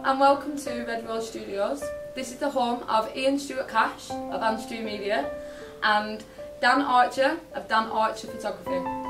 and welcome to Red Rose Studios. This is the home of Ian Stewart Cash of Andrew Media and Dan Archer of Dan Archer Photography.